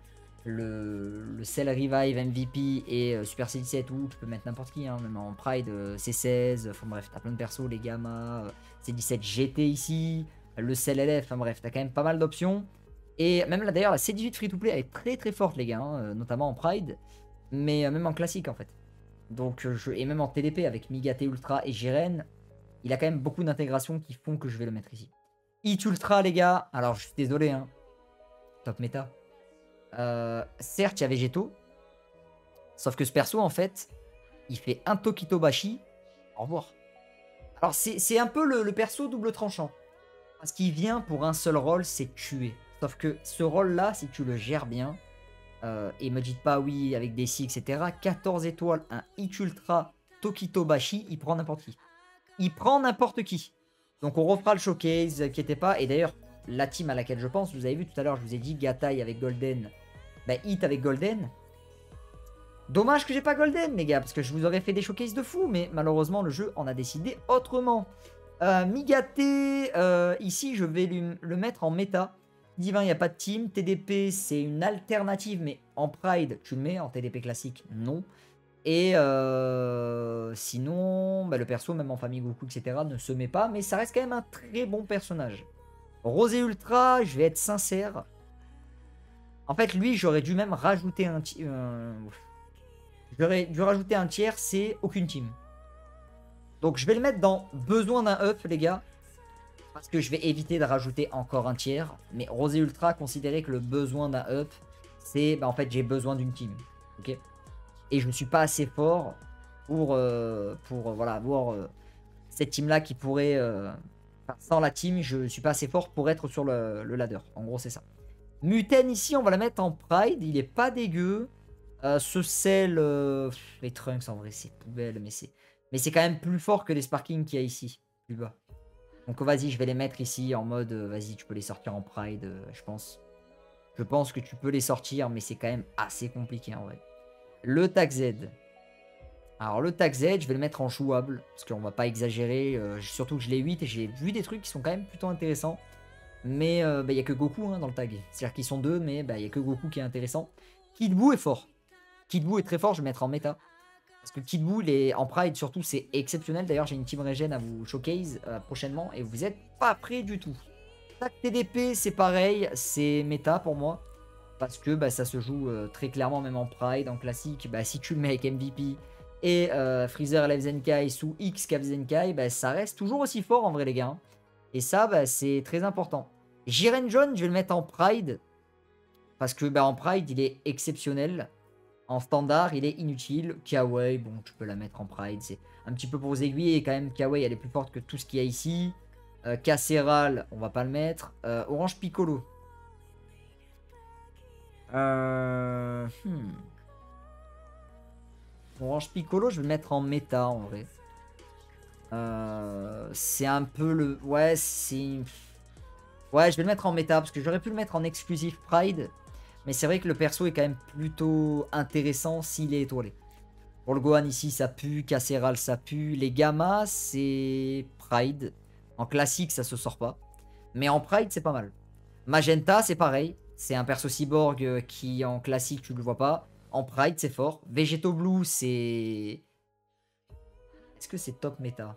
le, le Cell Revive M V P et euh, Super C dix-sept, où tu peux mettre n'importe qui, hein, même en Pride, euh, C seize, enfin bref, t'as plein de persos, les Gamma, euh, C dix-sept G T ici, le Cell L F, enfin bref, t'as quand même pas mal d'options. Et même là d'ailleurs, la C dix-huit Free-to-Play, elle est très très forte, les gars, hein, notamment en Pride, mais euh, même en classique en fait. Donc, euh, je, et même en T D P avec Migate Ultra et Jiren, il a quand même beaucoup d'intégrations qui font que je vais le mettre ici. Hit Ultra, les gars. Alors, je suis désolé, hein. Top méta. Euh, certes, il y a Végéto. Sauf que ce perso, en fait, il fait un Tokitobashi. Au revoir. Alors, c'est un peu le, le perso double tranchant. Parce qu'il vient pour un seul rôle, c'est tuer. Sauf que ce rôle-là, si tu le gères bien, euh, et me dites pas oui avec des si, et cetera. quatorze étoiles, un Hit Ultra Tokitobashi, il prend n'importe qui. Il prend n'importe qui. Donc on refera le showcase, vous inquiétez pas. Et d'ailleurs, la team à laquelle je pense, vous avez vu tout à l'heure, je vous ai dit Gatai avec Golden. Bah, Hit avec Golden. Dommage que j'ai pas Golden, les gars, parce que je vous aurais fait des showcases de fou. Mais malheureusement, le jeu en a décidé autrement. Euh, Migate, euh, ici, je vais lui, le mettre en méta. Divin, il n'y a pas de team. T D P, c'est une alternative, mais en Pride, tu le mets. En T D P classique, non. Et euh, sinon, bah, le perso, même en famille Goku, et cetera, ne se met pas. Mais ça reste quand même un très bon personnage. Rosé Ultra, je vais être sincère. En fait, lui, j'aurais dû même rajouter un... Euh, j'aurais dû rajouter un tiers, c'est aucune team. Donc, je vais le mettre dans besoin d'un up, les gars. Parce que je vais éviter de rajouter encore un tiers. Mais Rosé Ultra, considérez que le besoin d'un up, c'est... Bah, en fait, j'ai besoin d'une team. Ok ? Et je ne suis pas assez fort pour, euh, pour euh, voilà, avoir euh, cette team-là qui pourrait... Euh, enfin, sans la team, je ne suis pas assez fort pour être sur le, le ladder. En gros, c'est ça. Muten, ici, on va la mettre en Pride. Il est pas dégueu. Euh, ce sel... Euh, les Trunks, en vrai, c'est poubelle. Mais c'est mais c'est quand même plus fort que les Sparking qu'il y a ici, plus bas. Donc, vas-y, je vais les mettre ici en mode... Euh, vas-y, tu peux les sortir en Pride, euh, je pense. Je pense que tu peux les sortir, mais c'est quand même assez compliqué, en vrai. Le tag Z. Alors le tag Z, je vais le mettre en jouable. Parce qu'on va pas exagérer. Euh, surtout que je l'ai huit et j'ai vu des trucs qui sont quand même plutôt intéressants. Mais il euh, n'y bah, a que Goku hein, dans le tag. C'est-à-dire qu'ils sont deux, mais il bah, n'y a que Goku qui est intéressant. Kid Buu est fort. Kid Buu est très fort, je vais le mettre en méta. Parce que Kid Buu, les... en Pride surtout, c'est exceptionnel. D'ailleurs, j'ai une team regen à vous showcase euh, prochainement. Et vous n'êtes pas prêts du tout. Tag T D P, c'est pareil. C'est méta pour moi. Parce que bah, ça se joue euh, très clairement, même en Pride, en classique. Bah, si tu le mets avec M V P et euh, Freezer L F Zenkai sous X Cap Zenkai, bah, ça reste toujours aussi fort en vrai, les gars. Et ça, bah, c'est très important. Jiren John, je vais le mettre en Pride. Parce que bah, en Pride, il est exceptionnel. En standard, il est inutile. Kawaii, bon, tu peux la mettre en Pride. C'est un petit peu pour vous aiguiller. Et quand même, Kawaii, elle est plus forte que tout ce qu'il y a ici. Euh, Casseral, on va pas le mettre. Euh, Orange Piccolo. Euh... Hmm. Orange Piccolo, je vais le mettre en méta en vrai. Euh, c'est un peu le... Ouais, c'est... Ouais, je vais le mettre en méta parce que j'aurais pu le mettre en exclusif Pride. Mais c'est vrai que le perso est quand même plutôt intéressant s'il est étoilé. Pour le Gohan ici, ça pue. Casseral, ça pue. Les Gamma, c'est Pride. En classique, ça se sort pas. Mais en Pride, c'est pas mal. Magenta, c'est pareil. C'est un perso cyborg qui, en classique, tu le vois pas. En Pride, c'est fort. Vegeto Blue, c'est... Est-ce que c'est top méta?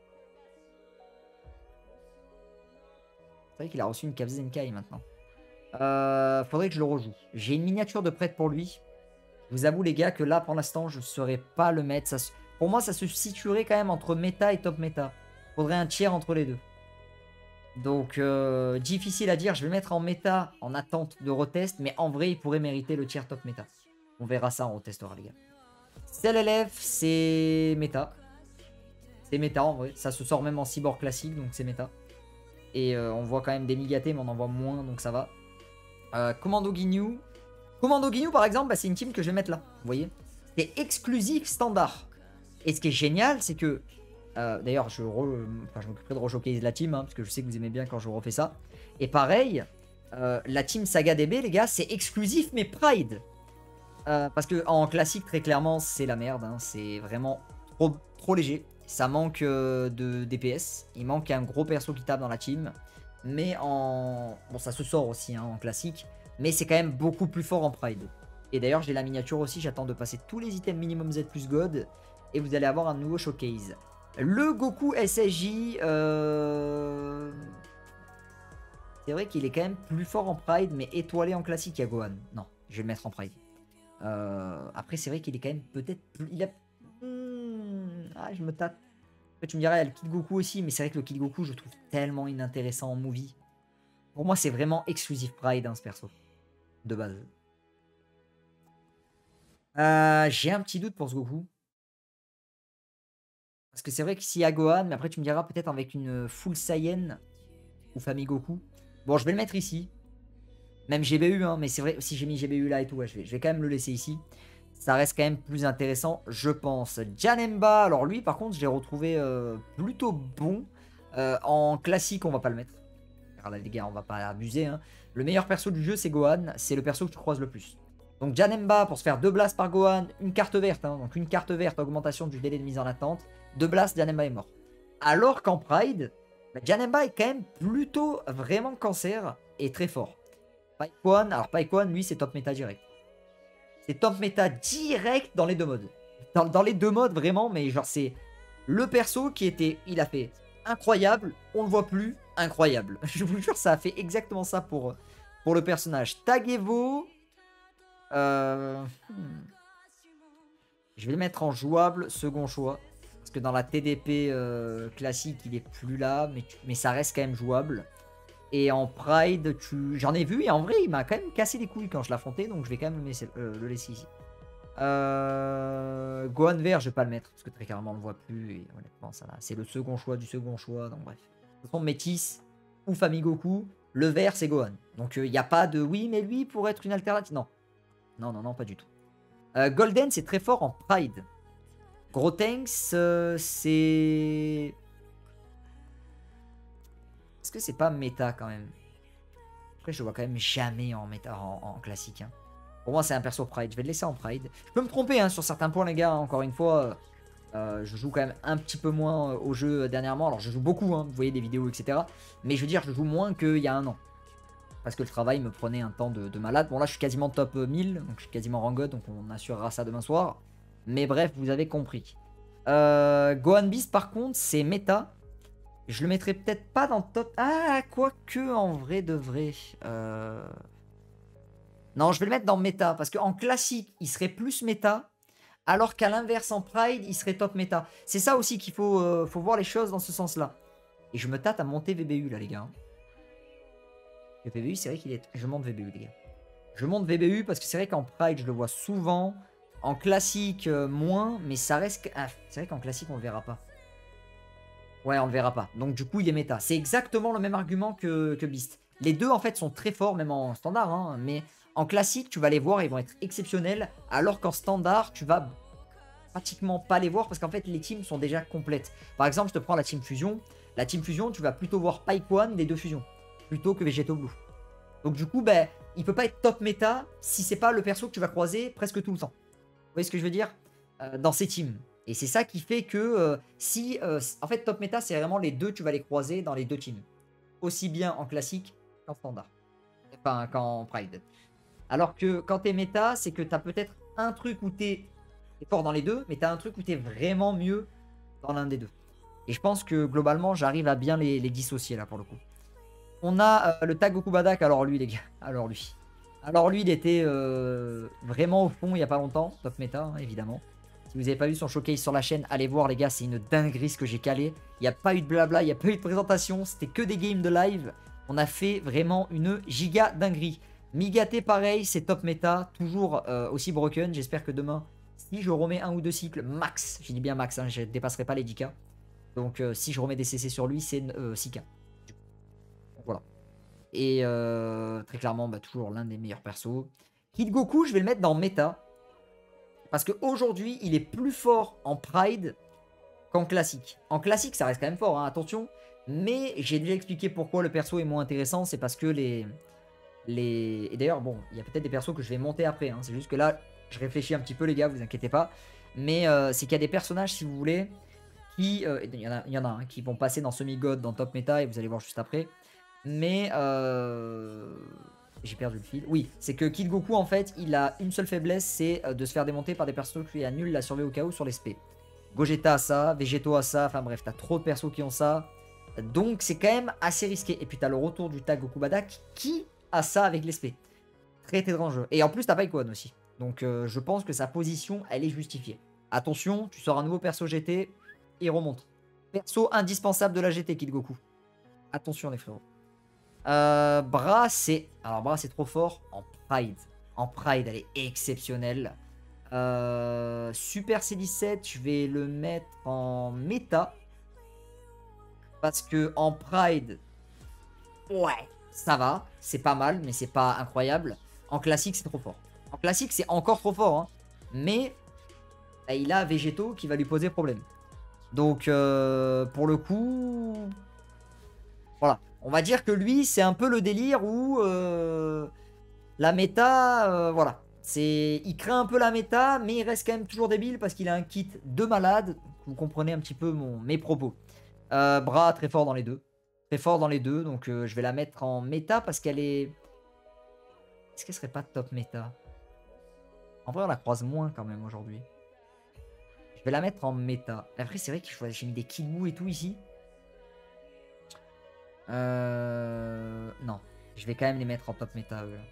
C'est vrai qu'il a reçu une Cave Zenkai maintenant. Euh, faudrait que je le rejoue. J'ai une miniature de prêtre pour lui. Je vous avoue les gars que là pour l'instant je ne saurais pas le mettre. Ça, pour moi ça se situerait quand même entre méta et top méta. Faudrait un tiers entre les deux. Donc euh, difficile à dire. Je vais le mettre en méta en attente de retest. Mais en vrai il pourrait mériter le tiers top méta. On verra ça, on retestera les gars. Cell L F c'est méta. C'est méta en vrai. Ça se sort même en cyborg classique donc c'est méta. Et euh, on voit quand même des Migaté mais on en voit moins donc ça va. Euh, Commando Ginyu. Commando Ginyu par exemple, bah, c'est une team que je vais mettre là. Vous voyez, c'est exclusif standard. Et ce qui est génial, c'est que... Euh, D'ailleurs, je, re... enfin, je m'occuperai de re-showcase la team, hein, parce que je sais que vous aimez bien quand je refais ça. Et pareil, euh, la team Saga D B, les gars, c'est exclusif mais Pride. Euh, parce que en classique, très clairement, c'est la merde. Hein, c'est vraiment trop, trop léger. Ça manque euh, de D P S. Il manque un gros perso qui tape dans la team. Mais en... Bon, ça se sort aussi hein, en classique. Mais c'est quand même beaucoup plus fort en Pride. Et d'ailleurs, j'ai la miniature aussi. J'attends de passer tous les items minimum Z plus God. Et vous allez avoir un nouveau showcase. Le Goku S S J... Euh... C'est vrai qu'il est quand même plus fort en Pride. Mais étoilé en classique, il y a Gohan. Non, je vais le mettre en Pride. Euh... Après, c'est vrai qu'il est quand même peut-être plus... Il a... Mmh... Ah, je me tâte. Tu me dirais, il y a le Kid Goku aussi, mais c'est vrai que le Kid Goku, je le trouve tellement inintéressant en movie. Pour moi, c'est vraiment exclusif Pride, hein, ce perso. De base. Euh, J'ai un petit doute pour ce Goku. Parce que c'est vrai que s'il y a Gohan, mais après tu me diras peut-être avec une full Saiyan ou famille Goku. Bon, je vais le mettre ici. Même G B U, hein, mais c'est vrai, si j'ai mis G B U là et tout, ouais, je, vais, je vais quand même le laisser ici. Ça reste quand même plus intéressant, je pense. Janemba, alors lui, par contre, je l'ai retrouvé euh, plutôt bon. Euh, en classique, on va pas le mettre. Alors là, les gars, on va pas abuser. Hein. Le meilleur perso du jeu, c'est Gohan. C'est le perso que tu croises le plus. Donc Janemba, pour se faire deux blasts par Gohan, une carte verte. Hein, donc une carte verte, augmentation du délai de mise en attente. Deux blasts, Janemba est mort. Alors qu'en Pride, bah, Janemba est quand même plutôt vraiment cancer et très fort. Paikwan, alors Paikwan, lui, c'est top méta direct. C'est top méta direct dans les deux modes. Dans, dans les deux modes, vraiment, mais genre, c'est le perso qui était... Il a fait incroyable, on le voit plus, incroyable. Je vous jure, ça a fait exactement ça pour, pour le personnage. Tagevo... Euh... Hmm. Je vais le mettre en jouable, second choix. Parce que dans la T D P euh, classique, il est plus là, mais, mais ça reste quand même jouable. Et en Pride, tu... j'en ai vu, et en vrai, il m'a quand même cassé les couilles quand je l'affrontais, donc je vais quand même le laisser, euh, le laisser ici. Euh... Gohan vert, je vais pas le mettre, parce que très clairement, on le voit plus, et honnêtement, ça va. C'est le second choix du second choix, donc bref. Ce sont Métis ou Famille Goku, le vert, c'est Gohan. Donc il euh, n'y a pas de oui, mais lui, pour être une alternative, non. Non, non, non, pas du tout. Euh, Golden, c'est très fort en Pride. Grotenks, euh, c'est... Est-ce que c'est pas méta quand même? Après, je le vois quand même jamais en méta, en, en classique. Hein. Pour moi, c'est un perso Pride. Je vais le laisser en Pride. Je peux me tromper hein, sur certains points, les gars. Hein. Encore une fois, euh, je joue quand même un petit peu moins au jeu dernièrement. Alors, je joue beaucoup, hein, vous voyez des vidéos, et cetera. Mais je veux dire, je joue moins qu'il y a un an. Parce que le travail me prenait un temps de, de malade. Bon, là, je suis quasiment top mille. Donc, je suis quasiment rang God. Donc, on assurera ça demain soir. Mais bref, vous avez compris. Euh, Gohan Beast, par contre, c'est méta. Je le mettrai peut-être pas dans top... Ah, quoique, en vrai de vrai. Euh... Non, je vais le mettre dans méta. Parce qu'en classique, il serait plus méta. Alors qu'à l'inverse, en Pride, il serait top méta. C'est ça aussi qu'il faut, euh, faut voir les choses dans ce sens-là. Et je me tâte à monter V B U, là, les gars. Le V B U, c'est vrai qu'il est... Je monte V B U, les gars. Je monte V B U parce que c'est vrai qu'en Pride, je le vois souvent. En classique, euh, moins. Mais ça reste... Ah, c'est vrai qu'en classique, on le verra pas. Ouais, on le verra pas. Donc du coup, il est méta. C'est exactement le même argument que, que Beast. Les deux, en fait, sont très forts, même en standard. Hein, mais en classique, tu vas les voir, ils vont être exceptionnels. Alors qu'en standard, tu vas pratiquement pas les voir parce qu'en fait les teams sont déjà complètes. Par exemple, je te prends la team fusion. La team fusion, tu vas plutôt voir Pyquan des deux fusions plutôt que Végéto Blue. Donc du coup, ben, il peut pas être top méta si c'est pas le perso que tu vas croiser presque tout le temps. Vous voyez ce que je veux dire euh, dans ces teams. Et c'est ça qui fait que euh, si... Euh, en fait, top méta, c'est vraiment les deux, tu vas les croiser dans les deux teams. Aussi bien en classique qu'en standard. Enfin, qu'en Pride. Alors que quand t'es méta, c'est que t'as peut-être un truc où t'es fort dans les deux, mais t'as un truc où t'es vraiment mieux dans l'un des deux. Et je pense que globalement, j'arrive à bien les, les dissocier là pour le coup. On a euh, le tag Goku Badak. Alors lui, les gars. Alors lui. Alors lui, il était euh, vraiment au fond il n'y a pas longtemps. Top méta, hein, évidemment. Si vous n'avez pas vu son showcase sur la chaîne, allez voir les gars. C'est une dinguerie ce que j'ai calé. Il n'y a pas eu de blabla, il n'y a pas eu de présentation. C'était que des games de live. On a fait vraiment une giga dinguerie. Migaté pareil, c'est top méta. Toujours euh, aussi broken. J'espère que demain, si je remets un ou deux cycles max, j'ai dit bien max, hein, je ne dépasserai pas les dix K. Donc euh, si je remets des C C sur lui, c'est euh, six K. Donc, voilà. Et euh, très clairement, bah, toujours l'un des meilleurs persos. Kid Goku, je vais le mettre dans méta. Parce qu'aujourd'hui, il est plus fort en Pride qu'en classique. En classique, ça reste quand même fort, hein, attention. Mais j'ai déjà expliqué pourquoi le perso est moins intéressant. C'est parce que les... les... Et d'ailleurs, bon, il y a peut-être des persos que je vais monter après. Hein. C'est juste que là, je réfléchis un petit peu, les gars, vous inquiétez pas. Mais euh, c'est qu'il y a des personnages, si vous voulez, qui... Euh, il y en a, il y en a hein, qui vont passer dans semi-god, dans top méta, et vous allez voir juste après. Mais euh... j'ai perdu le fil. Oui, c'est que Kid Goku, en fait, il a une seule faiblesse, c'est de se faire démonter par des persos qui annulent la survie au chaos sur les spé. Gogeta a ça, Végéto a ça, enfin bref, t'as trop de persos qui ont ça. Donc c'est quand même assez risqué. Et puis t'as le retour du tag Goku Badak qui a ça avec les spé. Très très dangereux. Et en plus t'as Pyquan aussi. Donc euh, je pense que sa position, elle est justifiée. Attention, tu sors un nouveau perso G T et remonte. Perso indispensable de la G T, Kid Goku. Attention les frérots. Euh, Bras, c'est... Alors, Bras, c'est trop fort en Pride. En Pride, elle est exceptionnelle. Euh, Super C dix-sept, je vais le mettre en méta. Parce que en Pride, ouais, ça va. C'est pas mal, mais c'est pas incroyable. En classique, c'est trop fort. En classique, c'est encore trop fort. Hein. Mais bah, il a Végéto qui va lui poser problème. Donc, euh, pour le coup... Voilà. On va dire que lui, c'est un peu le délire où euh, la méta, euh, voilà. Il crée un peu la méta, mais il reste quand même toujours débile parce qu'il a un kit de malade. Vous comprenez un petit peu mon, mes propos. Euh, Bras, très fort dans les deux. Très fort dans les deux, donc euh, je vais la mettre en méta parce qu'elle est... Est-ce qu'elle serait pas top méta? En vrai, on la croise moins quand même aujourd'hui. Je vais la mettre en méta. Après, c'est vrai que j'ai mis des Kid et tout ici. Euh... Non, je vais quand même les mettre en top méta. Eux, là.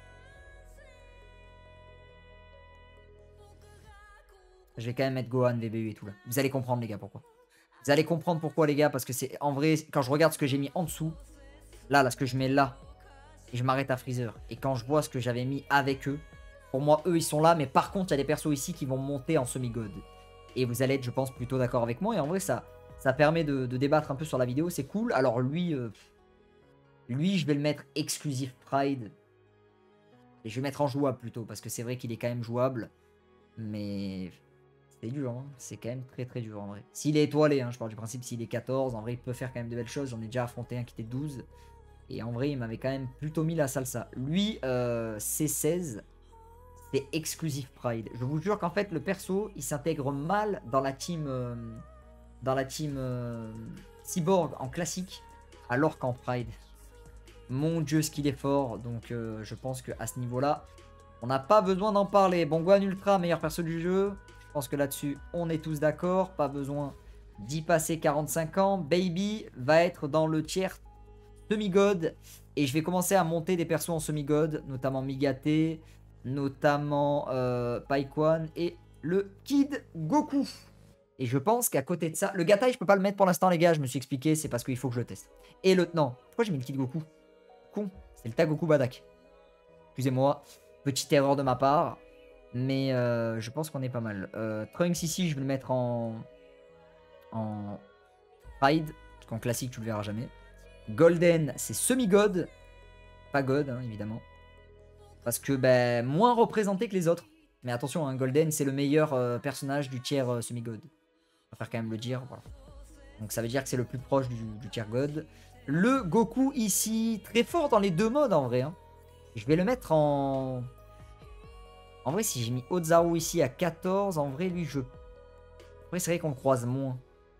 Je vais quand même mettre Gohan, V B U et tout là. Vous allez comprendre les gars pourquoi. Vous allez comprendre pourquoi les gars parce que c'est en vrai quand je regarde ce que j'ai mis en dessous, là, là ce que je mets là, et je m'arrête à Freezer. Et quand je vois ce que j'avais mis avec eux, pour moi eux ils sont là, mais par contre il y a des persos ici qui vont monter en semi-god. Et vous allez être je pense plutôt d'accord avec moi. Et en vrai ça, ça permet de, de débattre un peu sur la vidéo, c'est cool. Alors lui... Euh... Lui, je vais le mettre exclusif Pride. Et je vais mettre en jouable plutôt, parce que c'est vrai qu'il est quand même jouable. Mais c'est dur, hein. C'est quand même très très dur en vrai. S'il est étoilé, hein, je parle du principe, s'il est quatorze, en vrai il peut faire quand même de belles choses. J'en ai déjà affronté un qui était douze. Et en vrai il m'avait quand même plutôt mis la salsa. Lui, euh, C seize, c'est exclusif Pride. Je vous jure qu'en fait le perso, il s'intègre mal dans la team, euh, dans la team euh, Cyborg en classique, alors qu'en Pride... Mon dieu, ce qu'il est fort. Donc, euh, je pense qu'à ce niveau-là, on n'a pas besoin d'en parler. Bon, Gohan Ultra, meilleur perso du jeu. Je pense que là-dessus, on est tous d'accord. Pas besoin d'y passer quarante-cinq ans. Baby va être dans le tiers semi-god. Et je vais commencer à monter des persos en semi-god. Notamment Migaté. Notamment euh, Pyquan. Et le Kid Goku. Et je pense qu'à côté de ça... Le Gatai, je peux pas le mettre pour l'instant, les gars. Je me suis expliqué. C'est parce qu'il faut que je le teste. Et le... Non. Pourquoi j'ai mis le Kid Goku? Con, c'est le tag Goku Badak. Excusez-moi, petite erreur de ma part. Mais euh, je pense qu'on est pas mal. Euh, Trunks ici, je vais le mettre en... En... Pride. Parce qu'en classique, tu le verras jamais. Golden, c'est semi-god. Pas god, hein, évidemment. Parce que, ben, moins représenté que les autres. Mais attention, hein, Golden, c'est le meilleur euh, personnage du tiers euh, semi-god. Je préfère quand même le dire, voilà. Donc ça veut dire que c'est le plus proche du, du tiers god. Le Goku ici, très fort dans les deux modes en vrai. Hein. Je vais le mettre en... En vrai, si j'ai mis Ozaru ici à quatorze, en vrai, lui, je... Après, c'est vrai qu'on le croise moins.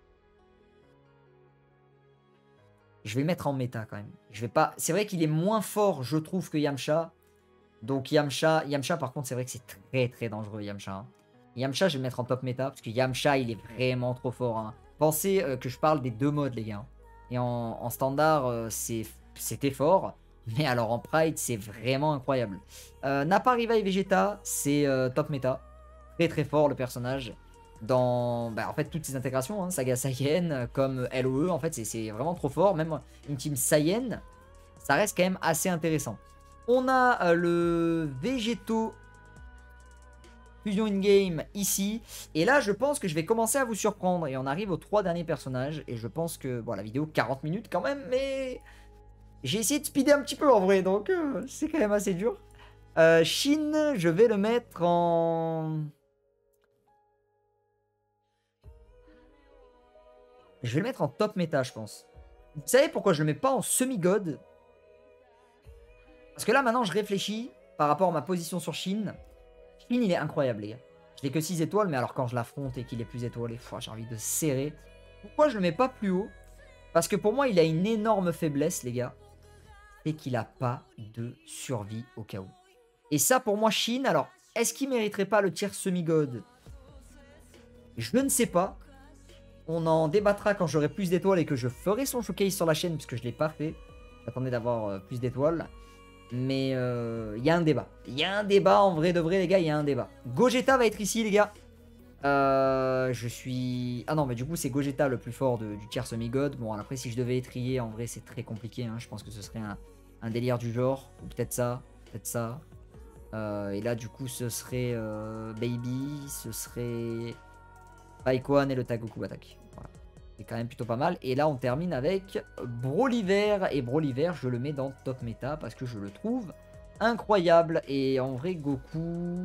Je vais le mettre en méta quand même. Je vais pas... C'est vrai qu'il est moins fort, je trouve, que Yamcha. Donc Yamcha, Yamcha par contre, c'est vrai que c'est très très dangereux, Yamcha. Hein. Yamcha, je vais le mettre en top méta, parce que Yamcha, il est vraiment trop fort. Hein. Pensez euh, que je parle des deux modes, les gars. Et en, en standard, euh, c'était fort. Mais alors en Pride, c'est vraiment incroyable. Euh, Nappa, Riva et Vegeta, c'est euh, top méta. Très très fort le personnage. Dans bah, en fait toutes ces intégrations, hein, Saga Saiyan, comme L O E, en fait c'est vraiment trop fort. Même une team Saiyan, ça reste quand même assez intéressant. On a euh, le Végéto Fusion in-game ici. Et là, je pense que je vais commencer à vous surprendre. Et on arrive aux trois derniers personnages. Et je pense que, bon, la vidéo, quarante minutes quand même. Mais j'ai essayé de speeder un petit peu en vrai. Donc, euh, c'est quand même assez dur. Euh, Shin, je vais le mettre en... Je vais le mettre en top méta, je pense. Vous savez pourquoi je le mets pas en semi-god? Parce que là, maintenant, je réfléchis par rapport à ma position sur Shin. Shin, il est incroyable, les gars. Je n'ai que six étoiles, mais alors quand je l'affronte et qu'il est plus étoilé, j'ai envie de serrer. Pourquoi je le mets pas plus haut? Parce que pour moi, il a une énorme faiblesse, les gars. C'est qu'il n'a pas de survie au cas où. Et ça, pour moi, Shin, alors, est-ce qu'il mériterait pas le tiers semi-god? Je ne sais pas. On en débattra quand j'aurai plus d'étoiles et que je ferai son showcase sur la chaîne, puisque je ne l'ai pas fait. J'attendais d'avoir euh, plus d'étoiles. Mais il euh, y a un débat. Il y a un débat, en vrai de vrai, les gars, il y a un débat. Gogeta va être ici, les gars. Euh, je suis... Ah non, mais du coup, c'est Gogeta le plus fort de, du tiers semi-god. Bon, après, si je devais étrier, en vrai, c'est très compliqué. Hein. Je pense que ce serait un, un délire du genre. Ou peut-être ça, peut-être ça. Euh, et là, du coup, ce serait euh, Baby, ce serait Paikwan et le Tagoku Attack. Voilà. C'est quand même plutôt pas mal. Et là, on termine avec Broliver. Et Broliver, je le mets dans top méta parce que je le trouve incroyable. Et en vrai, Goku...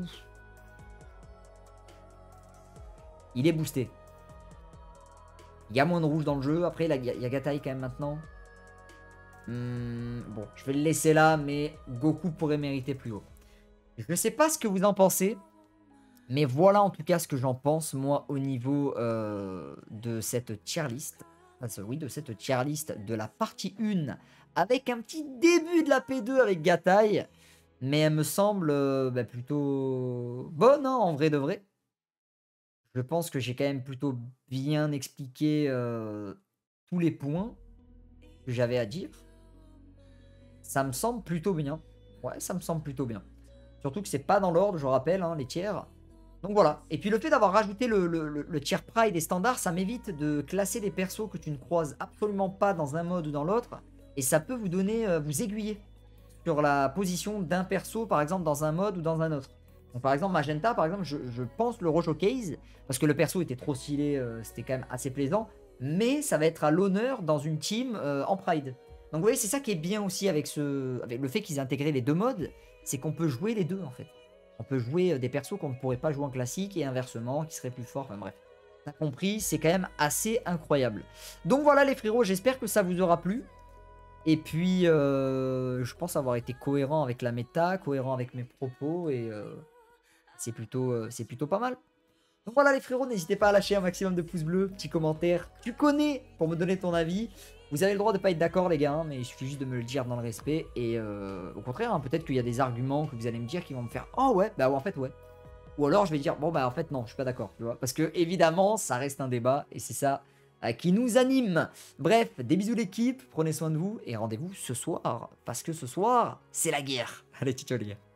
Il est boosté. Il y a moins de rouge dans le jeu. Après, il y a Gatai quand même maintenant. Hum, bon, je vais le laisser là, mais Goku pourrait mériter plus haut. Je ne sais pas ce que vous en pensez. Mais voilà en tout cas ce que j'en pense, moi, au niveau euh, de cette tier list. Enfin, oui, de cette tier list de la partie un. Avec un petit début de la P deux avec Gatai. Mais elle me semble euh, bah, plutôt bonne, hein, en vrai de vrai. Je pense que j'ai quand même plutôt bien expliqué euh, tous les points que j'avais à dire. Ça me semble plutôt bien. Ouais, ça me semble plutôt bien. Surtout que c'est pas dans l'ordre, je rappelle, hein, les tiers. Donc voilà. Et puis le fait d'avoir rajouté le, le, le, le tier Pride et standard, ça m'évite de classer des persos que tu ne croises absolument pas dans un mode ou dans l'autre. Et ça peut vous donner, euh, vous aiguiller sur la position d'un perso, par exemple, dans un mode ou dans un autre. Donc par exemple, Magenta, par exemple, je, je pense le re-showcase, parce que le perso était trop stylé, euh, c'était quand même assez plaisant, mais ça va être à l'honneur dans une team euh, en Pride. Donc vous voyez, c'est ça qui est bien aussi avec, ce, avec le fait qu'ils aient intégré les deux modes, c'est qu'on peut jouer les deux en fait. On peut jouer des persos qu'on ne pourrait pas jouer en classique et inversement, qui seraient plus forts, enfin bref. T'as compris, c'est quand même assez incroyable. Donc voilà les frérots, j'espère que ça vous aura plu. Et puis, euh, je pense avoir été cohérent avec la méta, cohérent avec mes propos, et euh, c'est plutôt, euh, c'est plutôt pas mal. Donc voilà les frérots, n'hésitez pas à lâcher un maximum de pouces bleus, petits commentaires, tu connais, pour me donner ton avis. Vous avez le droit de pas être d'accord les gars, hein, mais il suffit juste de me le dire dans le respect. Et euh, au contraire, hein, peut-être qu'il y a des arguments que vous allez me dire qui vont me faire « Oh ouais, bah ouais, en fait ouais ». Ou alors je vais dire « Bon bah en fait non, je suis pas d'accord », tu vois. Parce que évidemment, ça reste un débat, et c'est ça euh, qui nous anime. Bref, des bisous l'équipe, prenez soin de vous, et rendez-vous ce soir. Parce que ce soir, c'est la guerre. Allez, ciao les gars.